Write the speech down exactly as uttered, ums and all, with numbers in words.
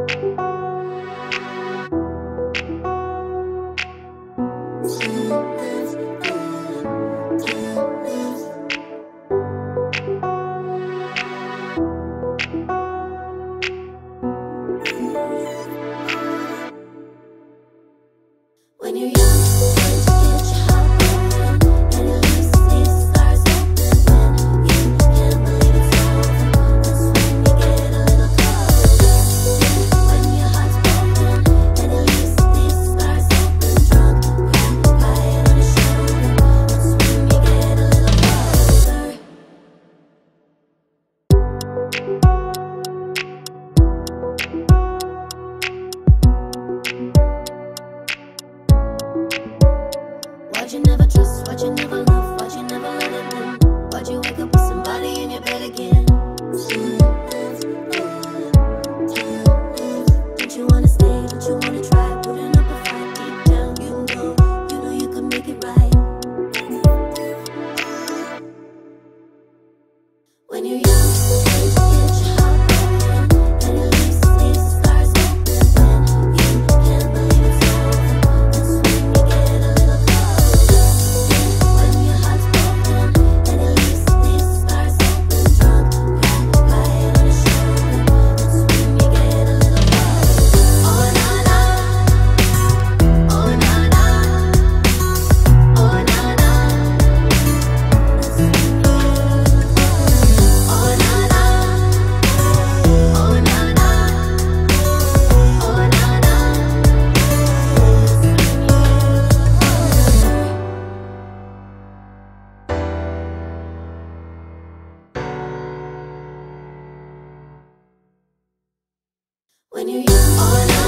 When you're young, trying to get your heart broken, and at least see the stars open. When you can't believe it's over, that's when you get a little closer. When your heart's broken, and at least see the stars open. Drunk, crack, crying on your shoulder, that's when you get a little closer. Why'd you never trust, why'd you never love, why'd you never let it in? Why'd you wake up with somebody in your bed again? Don't you wanna stay, don't you wanna try? Putting up a fight deep down, you know, you know you can make it right. When you're young, trying to get your heart broken, and at least see the stars open. When you can't believe it's over, that's when you get a little closer. When your heart's broken, and at least see the stars open. Drunk, crack, crying on your shoulder, that's when you get a little closer. Oh na na, oh na na, oh na na, that's when you get a little closer. Oh na na, oh na na, that's when you get a little closer. Oh na na, oh na na, oh na na, that's when you get a little closer. When you're young, oh na